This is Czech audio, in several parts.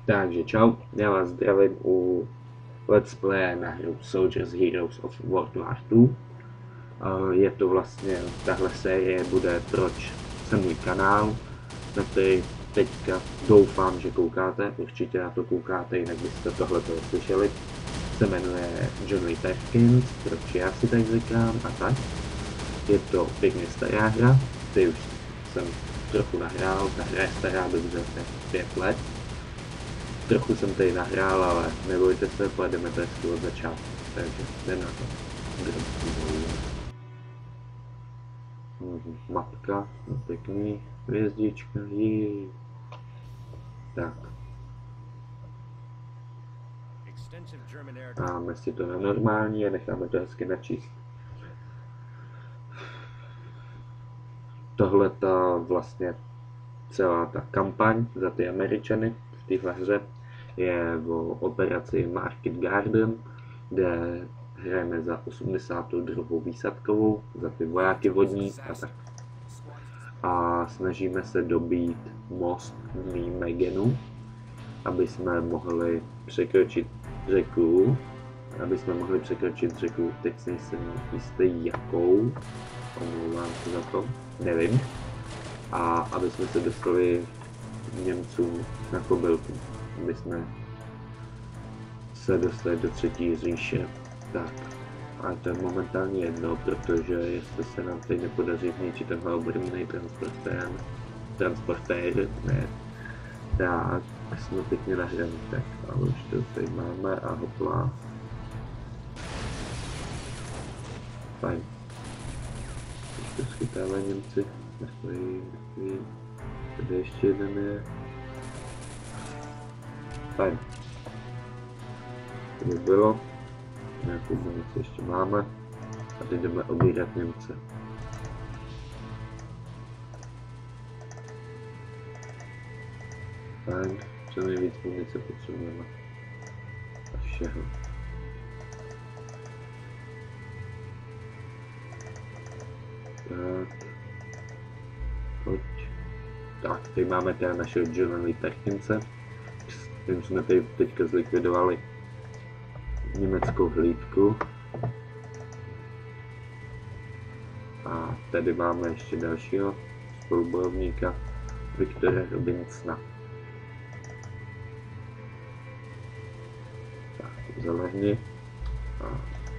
Takže čau, já vás zdravím u Let's Play na hru Soldiers Heroes of World War II. Je to vlastně, tahle série bude Proč jsem můj kanál, na který teďka doufám, že koukáte, určitě na to koukáte, jinak byste tohle slyšeli. Se jmenuje John Lee Perkins, proč já si tak říkám a tak. Je to pěkně stará hra, ty už jsem trochu nahrál, ta hra je stará dobře 5 let. Trochu jsem tady nahrál, ale nebojte se, pojedeme to hezky od začátku, takže jdem na to. Mapka, no pěkný, hvězdička, jí. Tak. Dáme si to na normální a necháme to hezky načíst. Tohle ta vlastně celá ta kampaň za ty Američany v téhle hře je o operaci Market Garden, kde hrajeme za 82. výsadkovou, za ty vojáky vodní a tak. A snažíme se dobít most v Meganu, aby jsme mohli překročit řeku, teď si nejsem jistý jakou, omlouvám se za to, nevím. A aby jsme se dostali Němcům na kobylku, aby jsme se dostali do třetí říše. Tak, a to je momentálně jedno, protože jestli se nám teď nepodaří zničit tenhle obrněný transportér, ne, tak jsme pěkně na hranicích, ale už to tady máme a hopla. Fajn. Už to schytávají Němci. Nestojí. Tady ještě jeden je. Fajn. To by bylo. Nějakou munici ještě máme. A teď jdeme obírat Němce. Fajn. Co nejvíc munice potřebujeme. A všeho. Tak. Pojď. Tak, tady máme teda našeho Johna Lee Perkinse, kterým jsme tady teďka zlikvidovali německou hlídku. A tady máme ještě dalšího spolubojovníka, Viktora Robinsona. Tak, zalehni. A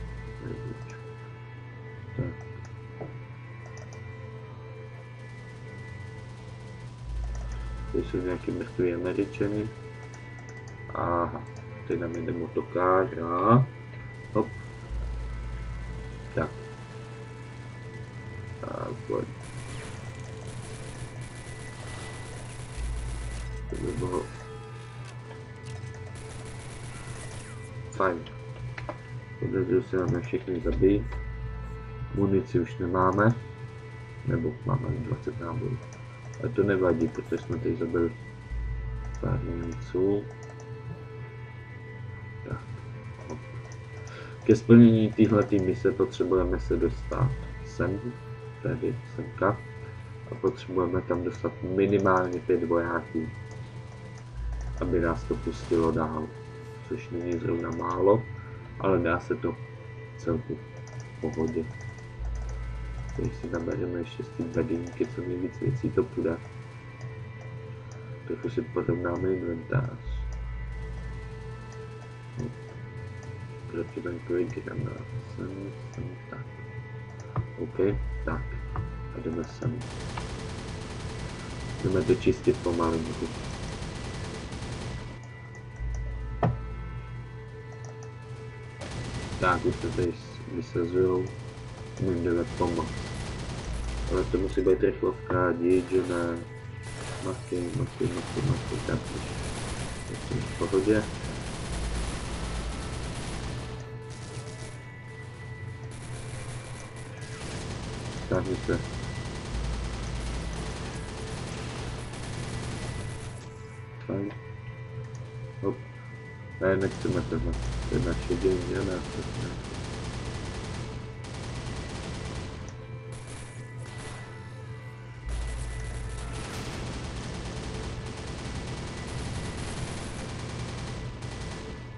tak. Tady jsou nějaký mrtví Američany. Aha, tady nám jde motokár a hop. Tak. Tak, pojď. To by bylo fajn. Podařilo se nám všechny zabít. Munici už nemáme. Nebo máme 20 nábojů. Ale to nevadí, protože jsme tady zabili pár Němců. Tak. Hop. Ke splnění téhletý mise potřebujeme se dostat sem, tedy semka. A potřebujeme tam dostat minimálně 5 vojáků, aby nás to pustilo dál. Což není zrovna málo, ale dá se to celku v pohodě. Když si nabereme ještě z té bedinky, co nejvíc věcí to půjde. Trochu si porovnáme inventář. Protitankový granát. Sem, tak. OK, tak. A jdeme sem. Jdeme to čistit pomalinku. Tak, už se tady vysazujou. My jim jdeme pomoct. Ale to musí být rychlovka, dějčené. Maky, tak už. Jsem v pohodě. Stáhni se. Fajn. Hop. Ne, nechceme tohle. To je naše dějčené.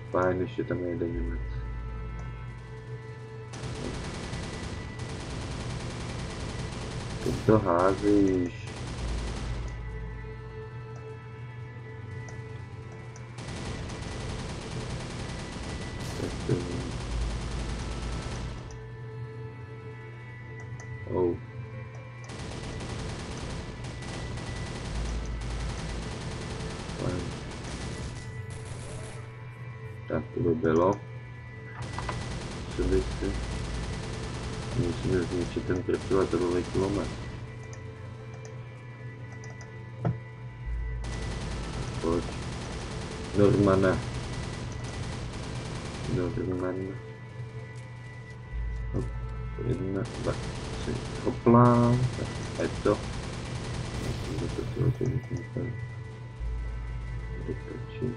Fajn, ještě tam jede Němec. Ty to házíš. Oh. Fajn. Tak to by bylo. Co by si... Musíme zničit ten protiletadlový kulomet. Pojď. Normane. Norman. Hop. 1, 2, 3. Hopla. Tak je to. Musím to protiletadlový vytočit.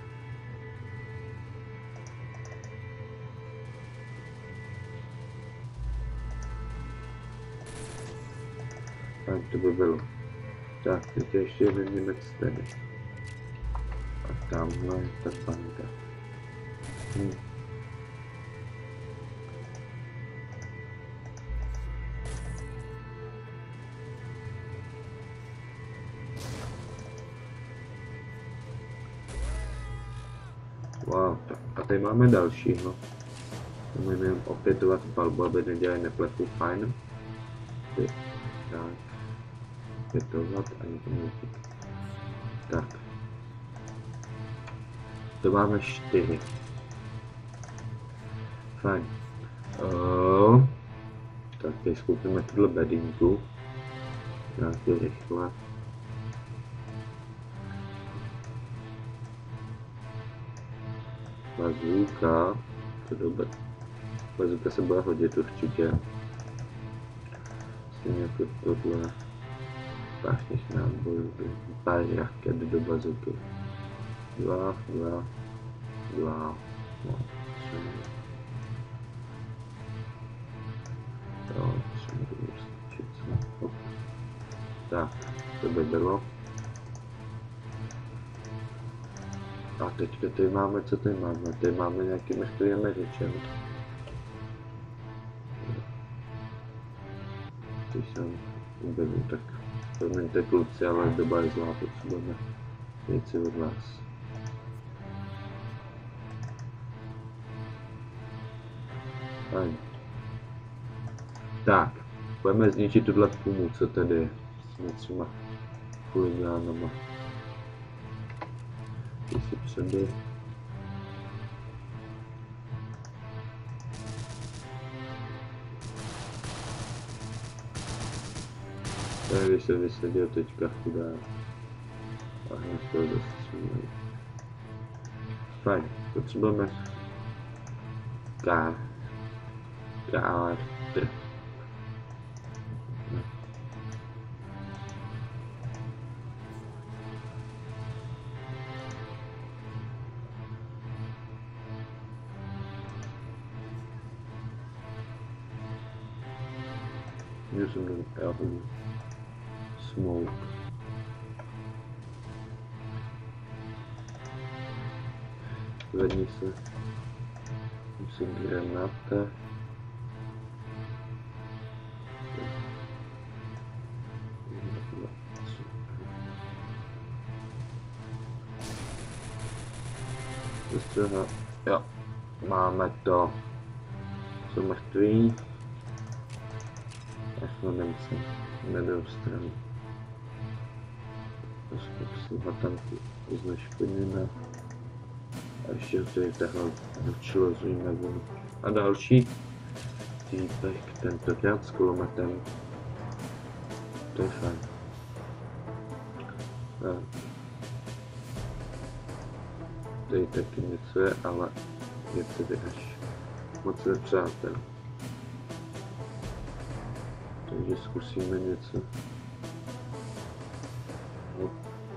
Tak to by bylo. Tak, teď ještě jeden Němec tady. A tamhle je ta banka. Wow, tak a tady máme dalšího. Můžeme jen opětovat palbu, aby nedělali neplechu, fajn. Tak. Opětovat a nikdo neutík. Tak. To máme 4. Fajn. Tak teď skoupíme tuhle bedinku. Nějaký rychle. Bazooka. To dobré. Bazooka se bude hodit určitě. Stejně jako tohle. Pár nábojů, pár raket do bazooky. 2, 2, 2, no, 3. Jo, 3 budu stačit. Hop. Tak, to by bylo. A teďka tady máme, co tady máme? Tady máme nějaký mrtvý Američan. Ty jsem uberu, tak promiňte kluci, ale doba je zlá, potřebujeme věci od vás. Fajn. Tak, budeme zničit tuhle pumu, co tady je s něčima chuligánama. Ty si předy. Tady se vysadil teďka chudák. A hned to dostřelili. Fajn, potřebujeme kartr. Using an album smoke. Zvedni se. Musím granata. Zastřeha. Jo, máme to. Jsou mrtví. Jdeme se na druhou stranu. Zkusím tam zneškodněna. A ještě tady takhle vyčlozujeme von. A další týpek, tentokrát s kulometem. To je fajn. Tady taky něco je, ale je tady až moc nepřátel. Takže zkusíme něco. Hop.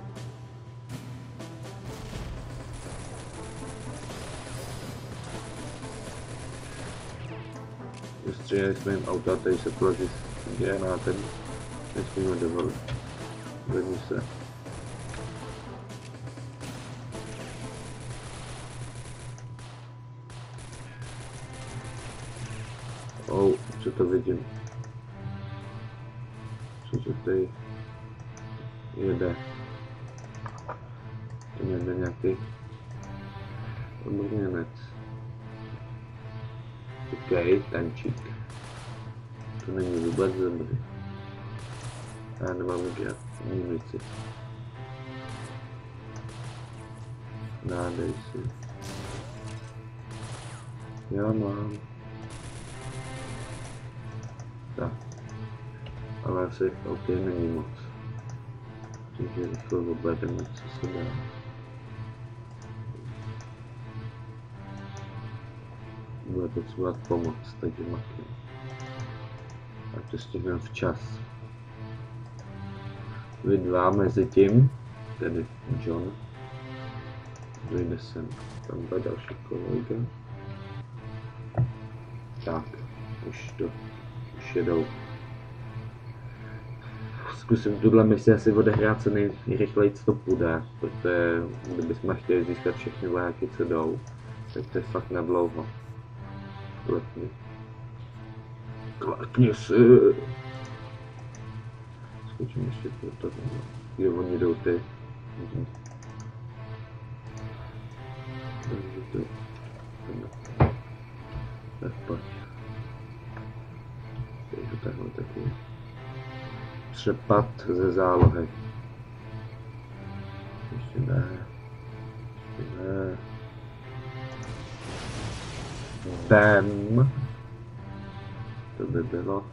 Vystřelili jsme jim auta, tady se položí s granátem. Nesmíme dovolit. Zvedni se. Co to vidím? Co to tady jede? To jede nějaký obrněnec. OK, tančík. To není vůbec dobrý. Já nemám kde munici. Nádej si. Já mám. Tak. Ale asi OK není moc. Takže rychle objedeme, co se dá. Bude potřebovat pomoc, takže makím. A to stihneme včas. Vy dva mezi tím, tedy John, dojde sem, tam bude další kolega. Tak, už jedou. Zkusím tuhle misi asi odehrát co nejrychleji, co to půjde, protože kdybychom chtěli získat všechny vojáky, co jdou, tak to je fakt na dlouho. Klepni si! Skočím ještě pro to, kde oni jdou ty. Takže to... Tak pojď. Takže takhle takový přepad ze zálohy. Ještě ne. Ještě ne. Bam. To by bylo.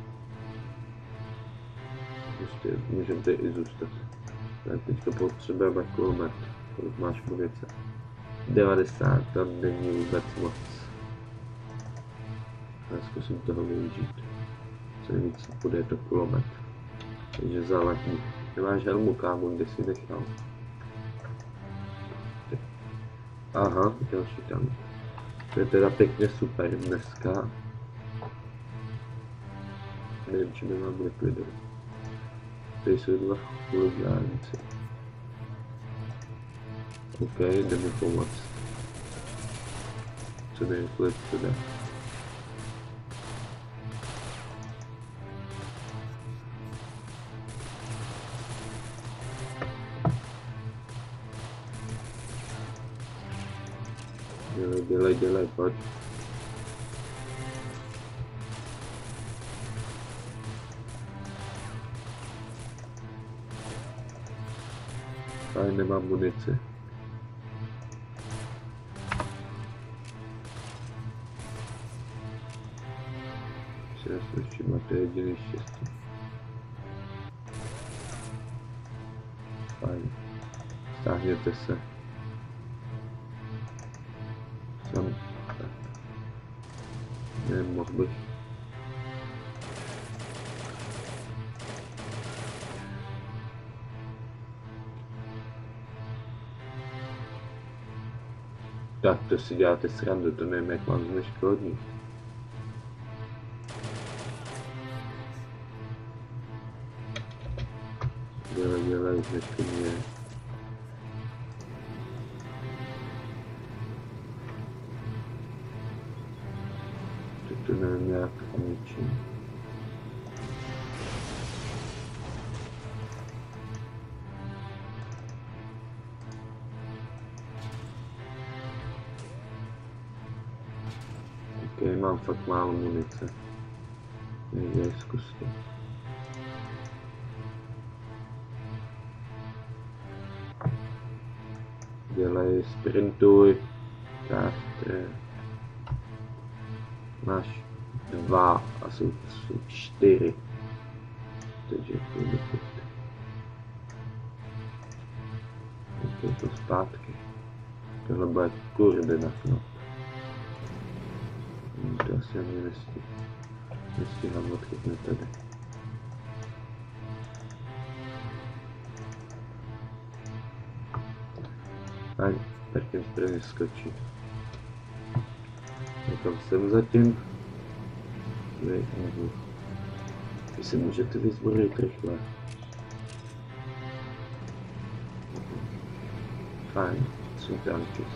Prostě můžeme tady i zůstat. Tak teďka potřebujeme kulomet. Kolik máš munice? 90, tam není vůbec moc. Já zkusím toho využít. Co nejvíc bude to kulomet. Takže záletní. Nemáš helmu, kámo, kde si nechal? Aha, další tam. To je teda pěkně super dneska. Nevím, či nemám likvidu. Tady jsou dva chuligánci. OK, jde mi pomoct. Co nejrychleji to jde. Dělej, pojď. Ale nemám munici. Ještě máte jediný štěstí. Fajn. Stáhněte se. Sam. Tak. Nemohl bych. Tak to si děláte srandu, to nevím, jak mám zneškodnit. Dělej, zneškodně. To nevím, jak ničím. Mám fakt málo munice. Nejde, zkus to. Dělej, sprintuj. Tak, to je. Máš 2 a jsou 4. Takže půjde teď. Je to zpátky. Tohle bude kurde na knop. To asi ani nestíhám odchytnout tady. A Perkins prvně skočí. Někam jsem zatím. Vy si můžete vyzbrojit rychle. Fajn, jsou tanky.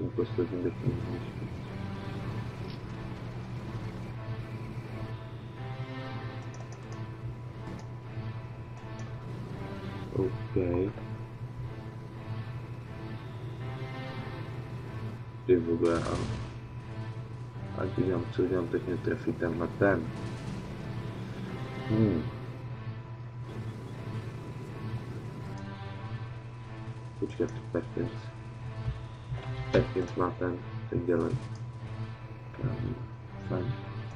ten poslední definitivní. OK. Ty vole, a dělám, co dělám, teď mě trefí tenhle ten. Počkat, Perkins má ten dělen. Fajn.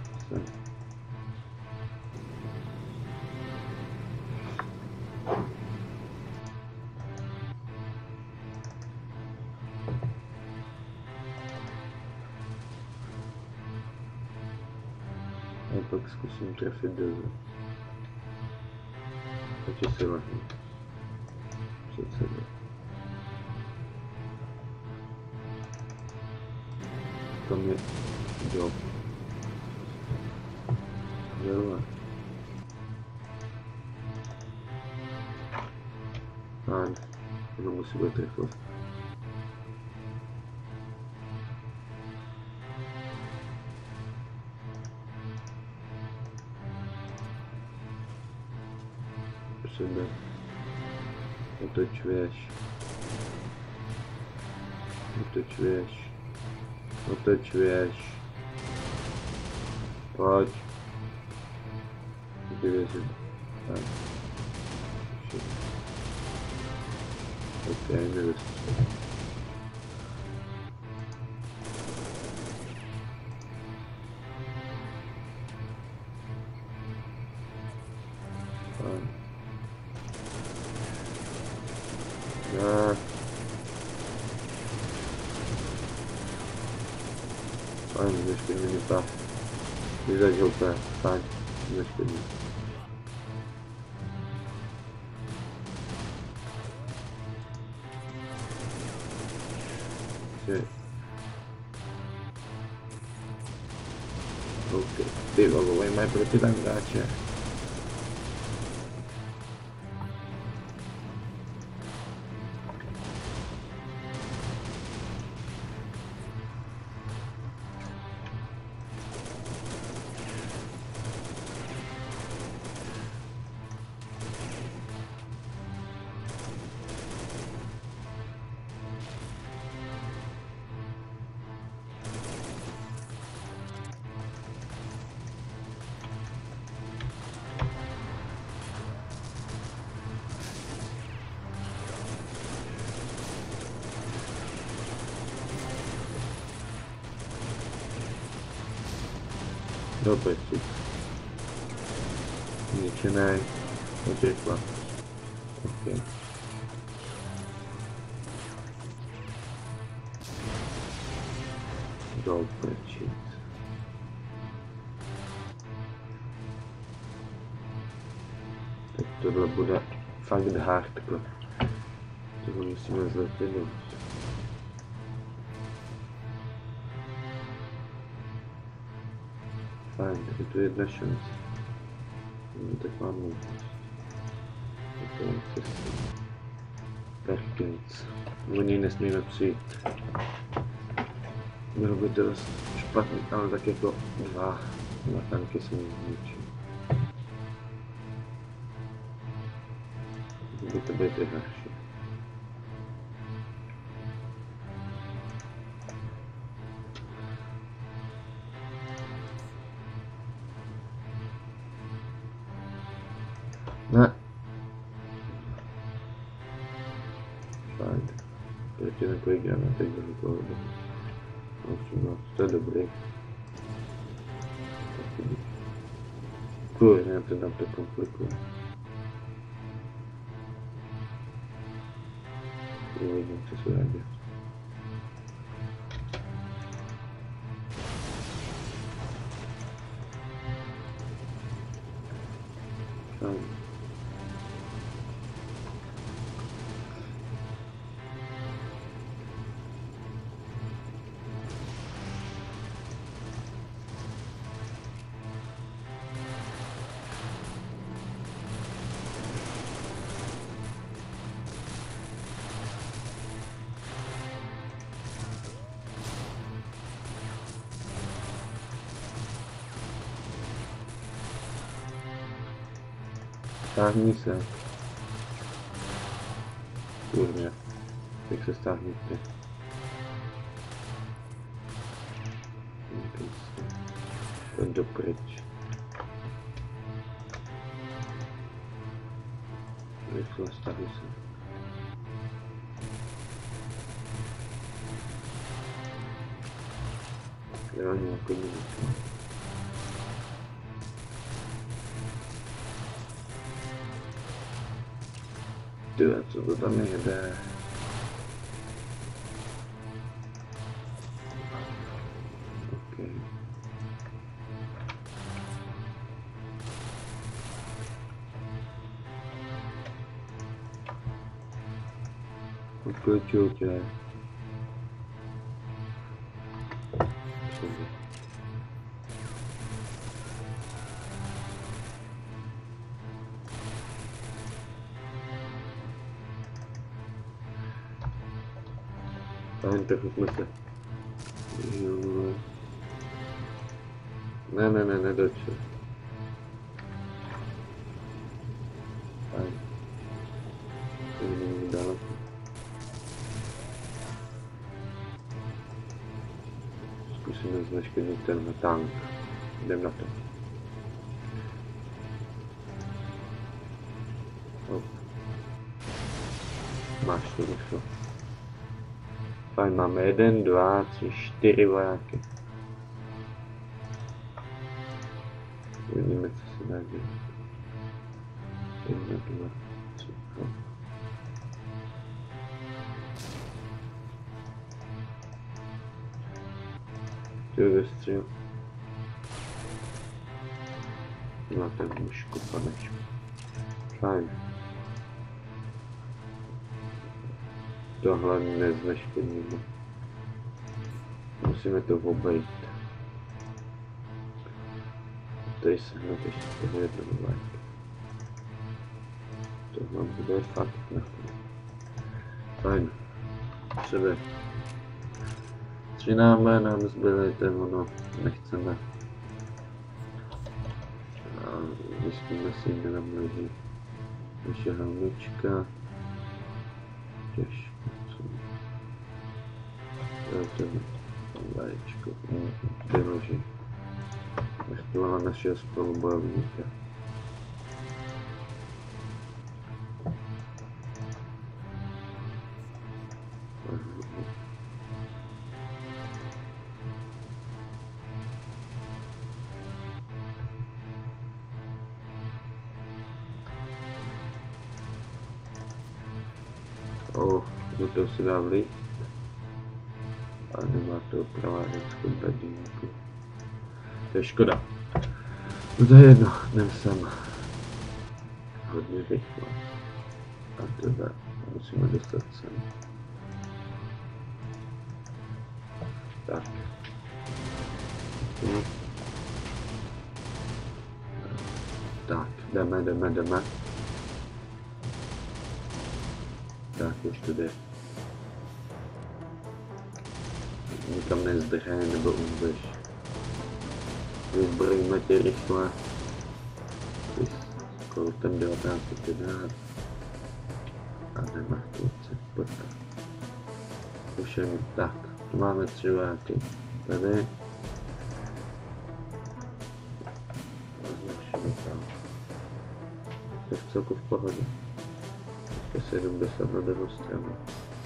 A pak zkusím trefit do... Takže se lehnu. Před sebe. Tam je job. Dělá. Fajn. Ono musí být rychle. Sebe. Otoč věž. Pojď. Ty věřím. Tak. OK, nevystřelím. Fajn, ještě minuta. Vyzaď ho úplně, fajn, ještě minuta. OK, ty logové mají proti tankáče. Dobře, ničenej, utěkla. OK. Dobře, tak tohle bude fakt hardcore. Tohle musíme zlepšit. Fajn, je tu jedna šance. Tak mám možnost. To je cesta. Perkins. Oni nesmíme přijít. Bylo by to dost špatný, ale tak jako dva tanky se mi zničí. By to být horší. Ne. Fajn. Proti nekolik granátek do toho. To je dobrý. Kurně, já to dám to komplikuje. Uvidím, co se dá dělat. Fajn. Stáhni se. Kurně. Tak se stáhněte. Pojď dopryč. Rychle stáhni se. Já nějakou minutu. Tyhle, co to tam jede? Okay. Odkročil tě. Fajn, trochu jsme se... Ne, nedočil. Fajn. To není daleko. Zkusíme zneškodnit ten tank. Jdem na to. Hop. Máš to, vyšlo. Fajn, máme 1, 2, 3, 4 vojáky. Uvidíme, co se dá dělat. 1, 2, 3, hop. Ty vystřel. No ten mužku panečku. Fajn. Tohle nezneškodníme. Musíme to obejít. Tady se hned ještě toho jednoho vlajka. Tohle bude fakt nechtět. Fajn. Sebe. 3 nám zbyly, ten ono nechceme. A zjistíme si, kde nám leží naše helmička. Těžko. Ten vaječko, ty noži. Nechtěla našeho spolubojovníka. Do toho se dá vlít. A nemá to pravářenskou bedínku. To je škoda. No to je jedno, jdem sem. Hodně rychle. A tebe musíme dostat sem. Tak. Tak, jdeme. Tak, už to jde. Nikam nezdrhej nebo umřeš. Vyzbrojíme tě rychle. Skoro ten 1911. A jdeme kluci, pojďte. Už jen tak, tu máme 3 vojáky. Tady. To je v celku v pohodě. 70 na druhou stranu.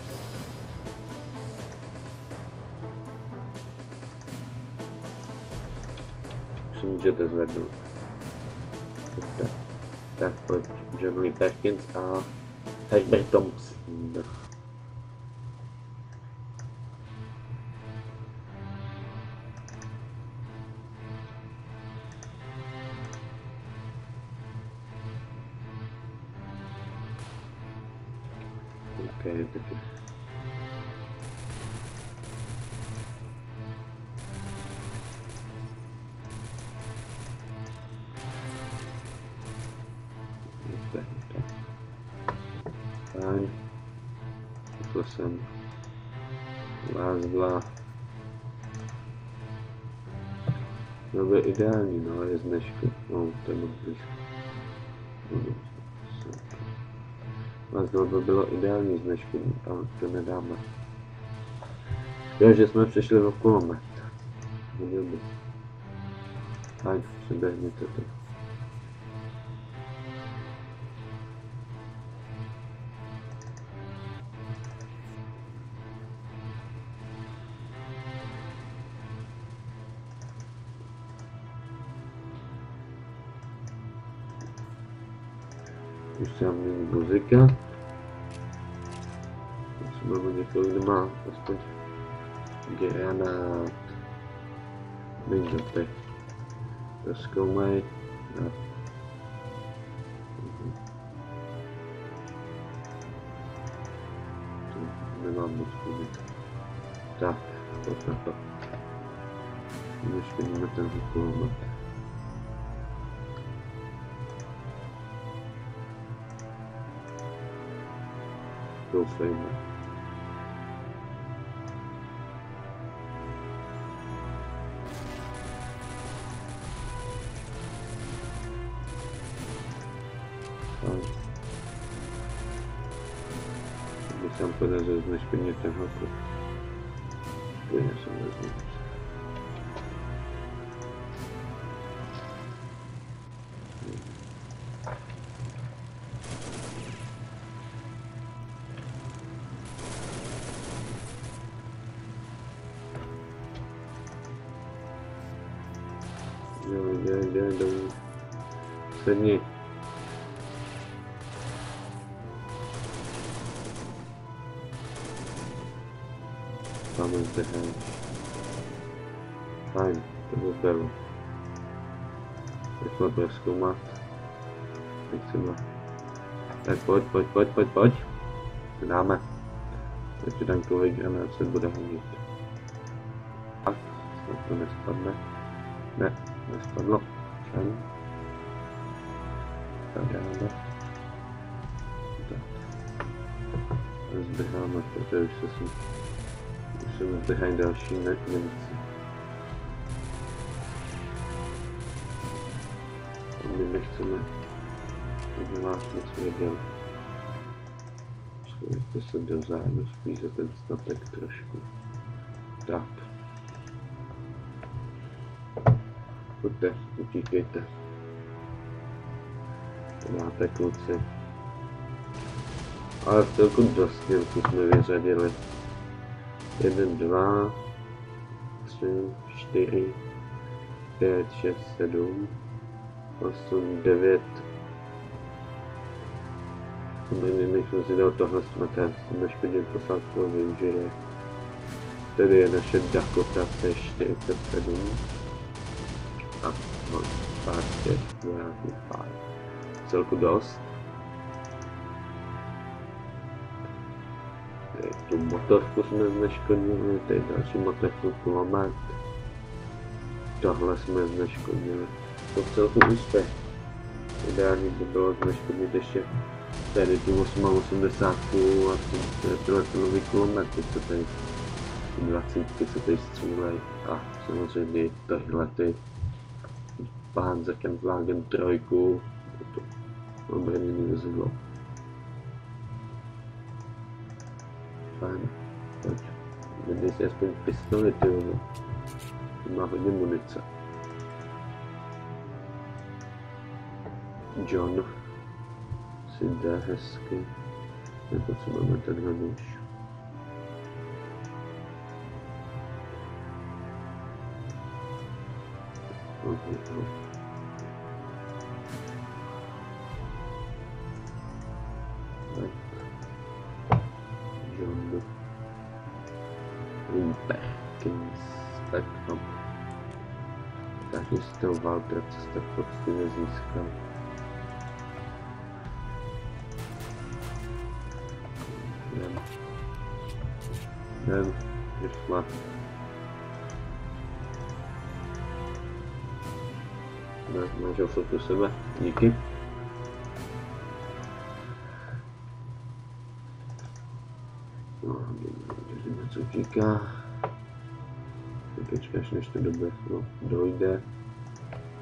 Už můžete zvednout. Tak pojď, Johnny Perkins a Herbert Thompson. Okay, taky. Fajn. To jsem vás dva. No, bude ideální, no, je z dnešku. No, to je moc blízko. Vlastně by bylo ideální zneštění, ale to nedáme. Jo, že jsme přišli o kulomet. Viděl bych. Ať přiběhněte to. Už se nám mění muzika. Máme někoho, kdo má aspoň granát. Mingoty. Rozkoumej. Nemám moc muzika. Tak, pojď na to. Vyšpiníme ten kulomet. Doufejme. Aby se nám podařilo znešpinit tenhle klub. Plyně jsem vezmu. Jde dolů. Sedni. Máme zde hej. Fajn, to bylo bylo. Rychle prozkoumat. Nechceme. Tak pojď. Dáme. Ještě tankový granát se bude honit. A snad to nespadne. Ne, nespadlo. Fajn. Paráda. Tak. Zběháme, protože už se zběhají další Němci. A my nechceme, aby nás nic věděl. Človějte se do zájmu, spíš za ten statek trošku. Tak. Pojďte, utíkejte. To máte kluci. Ale v celku dost Němců jsme vyřadili. 1, 2, 3, 4, 5, 6, 7, 8, 9. Nechme si dát tohle smetem, než vidím posádku a využije. Tady je naše Dakota C47. A no, pár těch vojáků, pár. Celku dost. Tady tu motorku jsme zneškodnili, tady další motorku kulomet. Tohle jsme zneškodnili. To celku úspěch. Ideálně by bylo zneškodnit ještě tady tu 880 a tyhle nový kulomety, co tady 20 se tady střílejí. A samozřejmě tohle ty Panzerkampfwagen 3, to obrněný vozidlo. Fajn, pojď, vedej si aspoň pistoli, tyhle. Má hodně munice. John si jde hezky, nepotřebujeme tenhle nůž. John Perkins Spectrum. Takže z toho Waltera, co jste poctivě získal. Jdem, rychle. Manžel jsou tu sebe, díky. No, držíme co říká. Počkáš, než to dojde.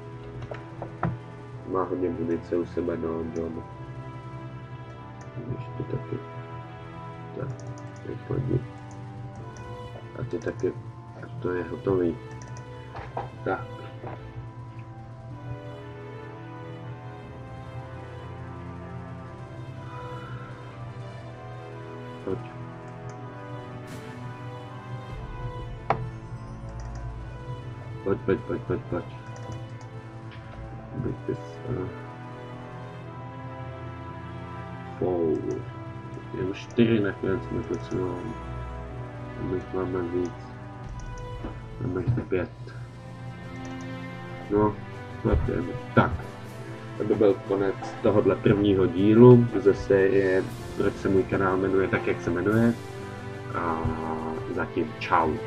Má hodně munice u sebe, no, John. Ještě Ty taky. Tak, teď pojď. A ty taky. A to je hotový. Tak. Pojď. Pojď. Jenom 4 nakonec jsme potřebovali. Abych máme víc. Máme 5. No, platujeme. Tak. To by byl konec tohohle prvního dílu ze série Proč se můj kanál jmenuje tak, jak se jmenuje. A zatím čau.